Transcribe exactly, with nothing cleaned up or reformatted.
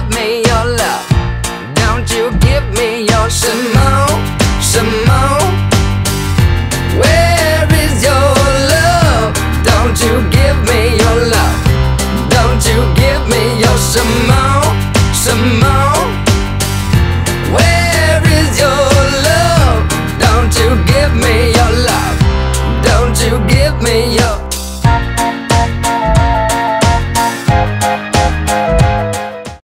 give me your love? Don't you give me your some more, some more? Where is your love? Don't you give me your love? Don't you give me your some more, some more?